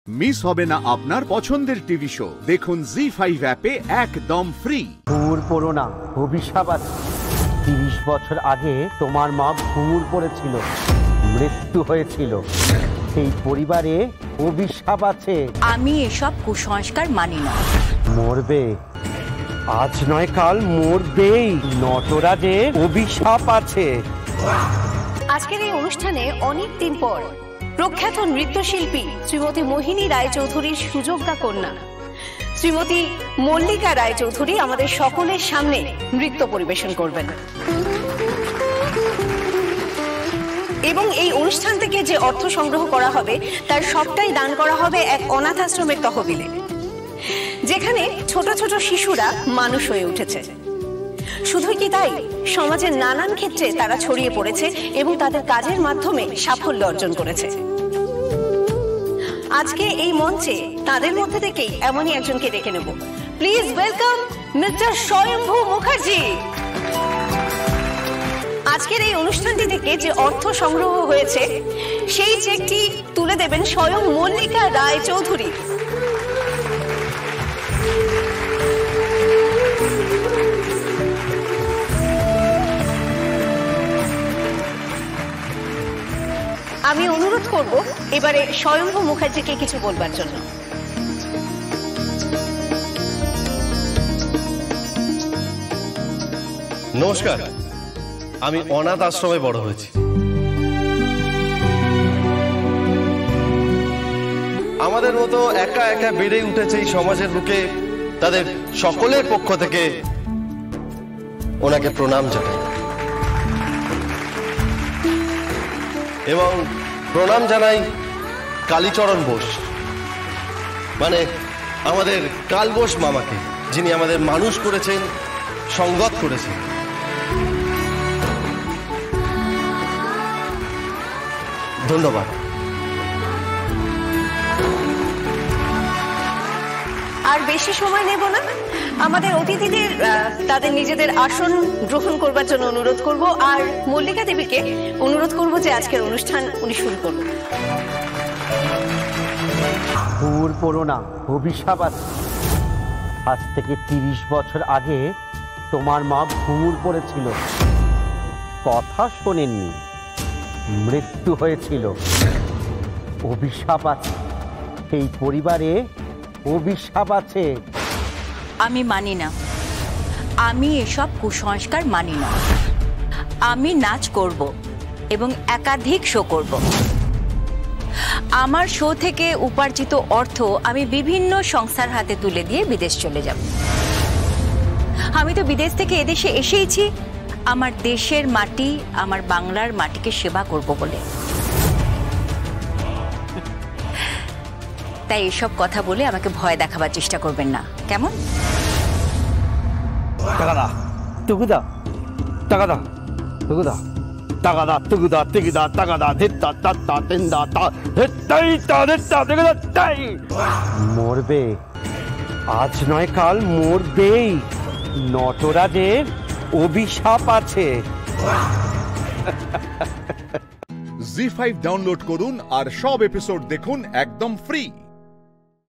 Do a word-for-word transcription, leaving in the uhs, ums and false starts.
Miss হবে না আপনার পছন্দের টিভি শো। দেখুন জি ফাইভ অ্যাপে একদম ফ্রি। ঘুমুর পড়ো না, অভিশাপ আছে। তিরিশ বছর আগে তোমার মা ঘুমুর পড়েছিল, মৃত্যু হয়েছিল। সেই পরিবারে অভিশাপ আছে। আমি এসব কুসংস্কার মানি না। মরবে, আজ নয় কাল মরবেই। নটরাজের অভিশাপ আছে। আজকের এই অনুষ্ঠানে অনেক দিন পর প্রখ্যাত নৃত্যশিল্পী শ্রীমতী মোহিনী রায়চৌধুরীর সুযোগ্যা কন্যা শ্রীমতী মল্লিকা রায়চৌধুরী আমাদের সকলের সামনে নৃত্য পরিবেশন করবেন। এবং এই অনুষ্ঠান থেকে যে অর্থ সংগ্রহ করা হবে তার সবটাই দান করা হবে এক অনাথ আশ্রমের তহবিলে, যেখানে ছোট ছোট শিশুরা মানুষ হয়ে উঠেছে। শুধুই কি তাই, সমাজের নানান ক্ষেত্রে তারা ছড়িয়ে পড়েছে এবং তাদের কাজের মাধ্যমে সাফল্য অর্জন করেছে। আজকে এই মঞ্চে তাদের মধ্যে থেকেই এমনই একজনকে ডেকে নেব। প্লিজ ওয়েলকাম মিস্টার স্বয়ম্ভু মুখার্জি। আজকের এই অনুষ্ঠানটি থেকে যে অর্থ সংগ্রহ হয়েছে সেই চেকটি তুলে দেবেন স্বয়ং মল্লিকা রায়চৌধুরী। আমি অনুরোধ করব এবারে স্বয়ম্ভু মুখার্জিকে কিছু বলবার জন্য। নমস্কার, আমি অনাথ আশ্রমে বড় হয়েছি। আমাদের মতো একা একা বেড়ে উঠেছে এই সমাজের বুকে, তাদের সকলের পক্ষ থেকে ওনাকে প্রণাম জানাই এবং প্রণাম জানাই কালীচরণ বোস, মানে আমাদের কালবোস মামাকে, যিনি আমাদের মানুষ করেছেন, সঙ্গত করেছেন। ধন্যবাদ। আর বেশি সময় নেব না, আমাদের অতিথিদের তাদের নিজেদের আসন গ্রহণ করবার জন্য অনুরোধ করব। আর মল্লিকা দেবীকে অনুরোধ করব যে আজকের অনুষ্ঠান উনি শুরু করুন। ঘুমুর পড়ো না, অভিশাপ আছে। আজ থেকে তিরিশ বছর আগে তোমার মা ঘুমুর পড়েছিল, কথা শোনেননি, মৃত্যু হয়েছিল। অভিশাপ আছে, এই পরিবারে অভিশাপ আছে। আমি মানি না, আমি এসব কুসংস্কার মানি না। আমি নাচ করব এবং একাধিক শো করব। আমার শো থেকে উপার্জিত অর্থ আমি বিভিন্ন সংস্থার হাতে তুলে দিয়ে বিদেশ চলে যাব। আমি তো বিদেশ থেকে এদেশে এসেইছি আমার দেশের মাটি, আমার বাংলার মাটিকে সেবা করব বলে। তাই এসব কথা বলে আমাকে ভয় দেখাবার চেষ্টা করবেন না, কেমন? টাকা দা, টুকু দা, টাকা দা, টুকু দা, টাকা দা, টুকু দা, টিকি দা, টাকা দা, ধিত্তা, তাত্তা, তিন্দা, তা, ধিত্তাই, তা, ধিত্তা, টিকি দা, তাই। মরবে, আজ নয় কাল মরবেই। নটরাজের অভিশাপ আছে। জি ফাইভ ডাউনলোড করুন আর সব এপিসোড দেখুন একদম ফ্রি।